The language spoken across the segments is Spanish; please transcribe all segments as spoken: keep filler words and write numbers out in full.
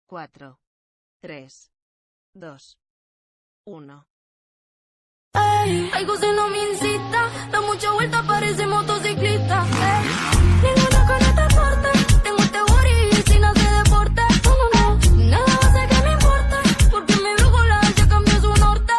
cuatro, tres, dos, uno. Ey, ay, José no me incita, da mucha vuelta, parece motociclista. Ey, ninguna con esta corte, tengo este booty sin hacer deporte. No, no, no, nada va a ser que me importe, porque mi brújula ya cambió su norte.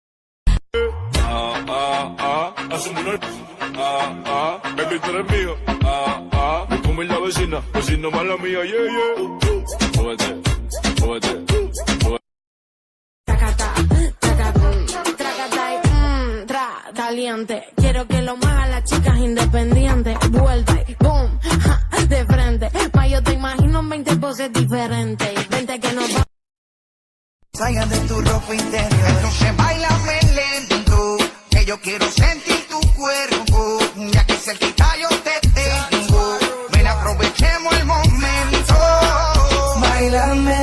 Ah, ah, ah, hacemos una... Ah, ah, baby, tú eres mío. Ah, ah, me come la vecina, vecina mala mía, yeah, yeah. Súbete, súbete, súbete. Tracata, tracata, tracata y mmm, tra, caliente. Quiero que lo muevan las chicas independientes. Vuelta y boom, ja, de frente. Ma, yo te imagino en veinte poses diferentes. Vente que nos va. Salga de tu ropa interior. Entonces bailame lento, que yo quiero sentir tu cuerpo. Ya que cerquita yo te tengo, ven aprovechemos el momento. Bailame.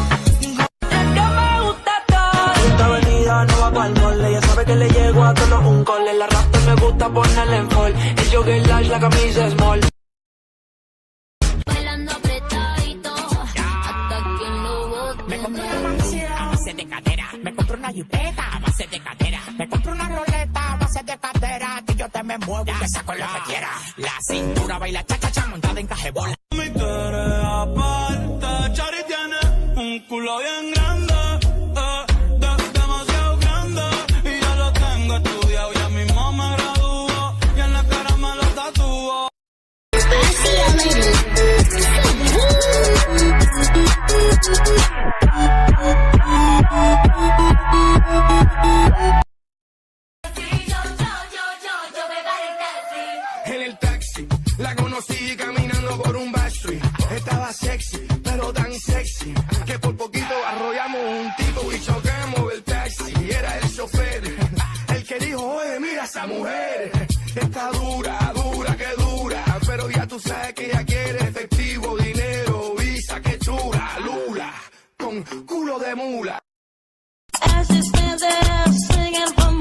Esta avenida no va pa'l mole, ella sabe que le llego a tono un cole. La rasta me gusta ponerle en fall, el jogger large, la camisa small. Bailando apretadito, hasta que lo bote. Me compro una mansión a base de cadera, me compro una jipeta a base de cadera, me compro una roleta a base de cadera, que yo te me muevo y te saco lo que quiera. La cintura baila cha cha cha montada en cajebola. Mi cara aparte, Chari tiene un culo bien grande, eh, de, demasiado grande, y yo lo tengo estudiado, ya mismo me gradúo, y en la cara me lo tatúo. En el taxi, la conocí caminando por un backstreet. Estaba sexy, pero tan sexy, que por poquito arrollamos un tipo y chocamos el taxi. Y era el chofer, el que dijo, oye, mira esa mujer. Está dura, dura, que dura, pero ya tú sabes que ella quiere efectivo, dinero, visa, que chula, lula, con culo de mula. As you stand there singing for